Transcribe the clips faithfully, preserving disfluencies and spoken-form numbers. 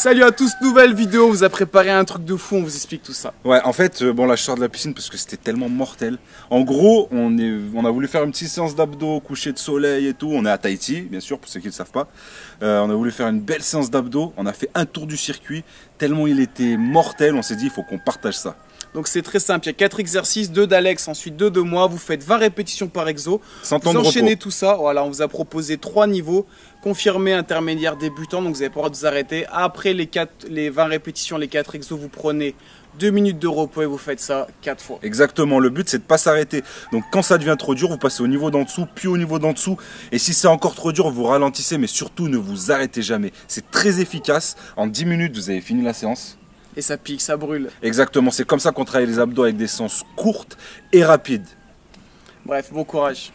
Salut à tous, nouvelle vidéo, on vous a préparé un truc de fou, on vous explique tout ça. Ouais, en fait, euh, bon là je sors de la piscine parce que c'était tellement mortel. En gros, on, est, on a voulu faire une petite séance d'abdos, coucher de soleil et tout. On est à Tahiti, bien sûr, pour ceux qui ne le savent pas. Euh, on a voulu faire une belle séance d'abdos, on a fait un tour du circuit. Tellement il était mortel, on s'est dit il faut qu'on partage ça. Donc c'est très simple, il y a quatre exercices, deux d'Alex, ensuite deux de moi. Vous faites vingt répétitions par exo. Sans temps vous de enchaînez repos. tout ça. Voilà, on vous a proposé trois niveaux. Confirmé, intermédiaire, débutant. Donc vous n'avez pas le droit de vous arrêter. Après les, quatre, les vingt répétitions, les quatre exos, vous prenez deux minutes de repos et vous faites ça quatre fois. Exactement, le but c'est de ne pas s'arrêter. Donc quand ça devient trop dur, vous passez au niveau d'en dessous, puis au niveau d'en dessous. Et si c'est encore trop dur, vous ralentissez, mais surtout ne vous arrêtez jamais. C'est très efficace. En dix minutes, vous avez fini la séance. Et ça pique, ça brûle. Exactement, c'est comme ça qu'on travaille les abdos avec des séances courtes et rapides. Bref, bon courage.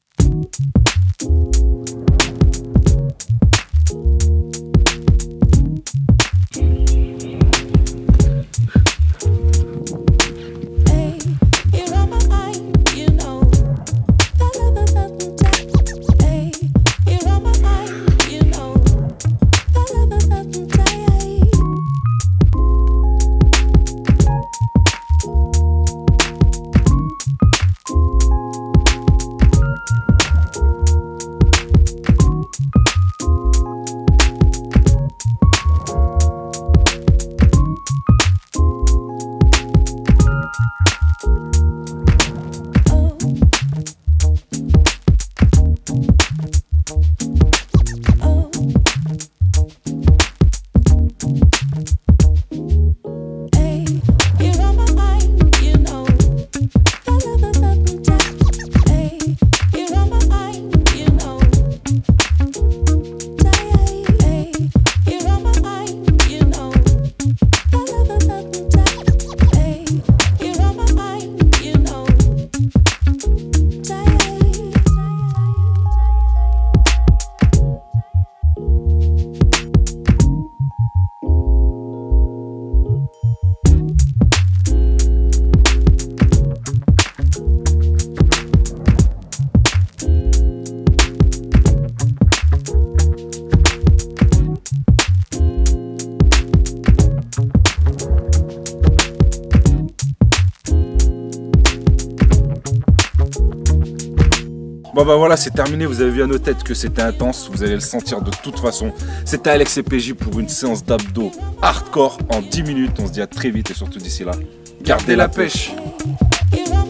Bon bah voilà, c'est terminé, vous avez vu à nos têtes que c'était intense, vous allez le sentir de toute façon. C'était Alex et P J pour une séance d'abdos hardcore en dix minutes. On se dit à très vite et surtout d'ici là, gardez la pêche. pêche.